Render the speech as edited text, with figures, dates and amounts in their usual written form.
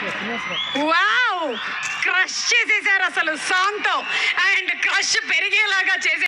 Wow, crush చేసేసారు అసలు song తో. అండ్ క్రష్ పెరిగేలాగా చేసే